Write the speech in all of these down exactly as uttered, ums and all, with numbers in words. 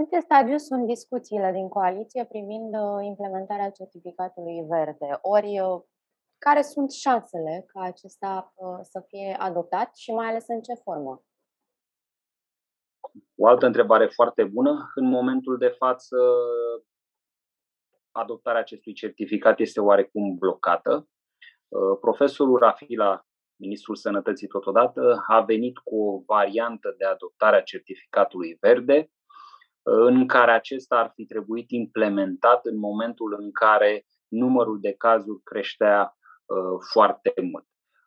ce stadiu sunt discuțiile din coaliție privind uh, implementarea certificatului verde? Ori, uh, care sunt șansele ca acesta uh, să fie adoptat și mai ales în ce formă? O altă întrebare foarte bună. În momentul de față, adoptarea acestui certificat este oarecum blocată. Profesorul Rafila, ministrul Sănătății totodată, a venit cu o variantă de adoptare a certificatului verde, în care acesta ar fi trebuit implementat în momentul în care numărul de cazuri creștea foarte mult.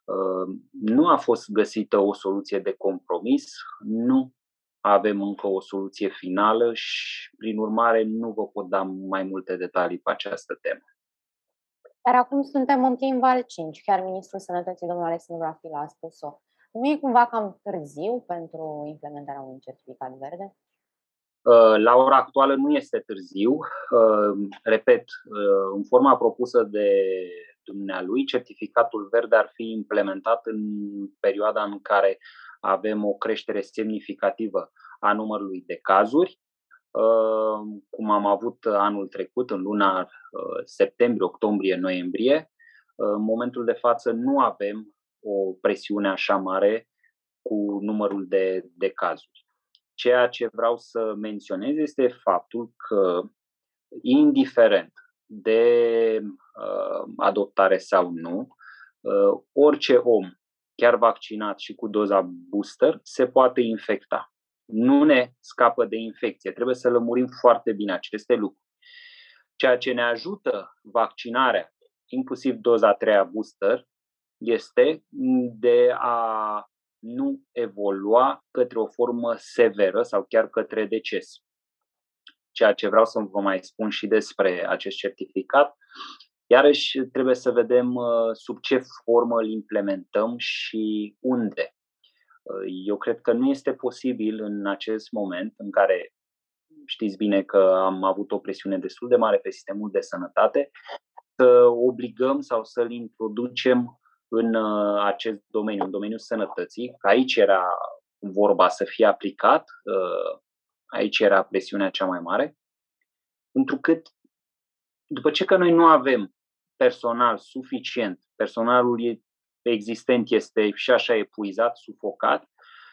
Nu a fost găsită o soluție de compromis, nu avem încă o soluție finală și, prin urmare, nu vă pot da mai multe detalii pe această temă. Dar acum suntem în plin val cinci, chiar ministrul Sănătății, domnul Alexandru Rafila, a spus-o. Nu e cumva cam târziu pentru implementarea unui certificat verde? La ora actuală nu este târziu. Repet, în forma propusă de dumnealui, certificatul verde ar fi implementat în perioada în care avem o creștere semnificativă a numărului de cazuri, cum am avut anul trecut, în luna septembrie, octombrie, noiembrie. În momentul de față nu avem o presiune așa mare cu numărul de, de cazuri. Ceea ce vreau să menționez este faptul că, indiferent de uh, adoptare sau nu, uh, orice om, chiar vaccinat și cu doza booster, se poate infecta. Nu ne scapă de infecție. Trebuie să lămurim foarte bine aceste lucruri. Ceea ce ne ajută vaccinarea, inclusiv doza a treia booster, este de a nu evolua către o formă severă sau chiar către deces. Ceea ce vreau să vă mai spun și despre acest certificat, iarăși trebuie să vedem sub ce formă îl implementăm și unde. Eu cred că nu este posibil în acest moment în care știți bine că am avut o presiune destul de mare pe sistemul de sănătate, să obligăm sau să-l introducem în acest domeniu, în domeniul sănătății, că aici era vorba să fie aplicat, aici era presiunea cea mai mare, întrucât după ce că noi nu avem personal suficient, personalul existent este și așa epuizat, sufocat,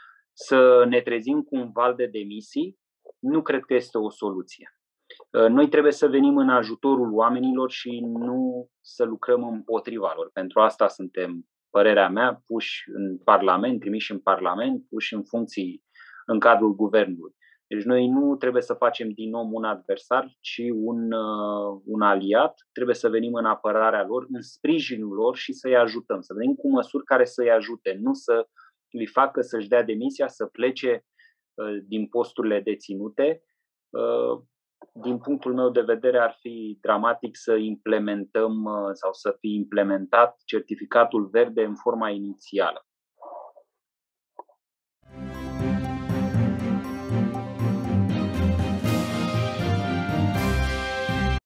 să ne trezim cu un val de demisii, nu cred că este o soluție. Noi trebuie să venim în ajutorul oamenilor și nu să lucrăm împotriva lor. Pentru asta suntem, părerea mea, puși în Parlament, trimiși în Parlament, puși în funcții în cadrul guvernului. Deci noi nu trebuie să facem din om un adversar, ci un, uh, un aliat. Trebuie să venim în apărarea lor, în sprijinul lor și să-i ajutăm. Să venim cu măsuri care să-i ajute, nu să îi facă să-și dea demisia, să plece uh, din posturile deținute. Uh, din punctul meu de vedere ar fi dramatic să implementăm uh, sau să fie implementat certificatul verde în forma inițială.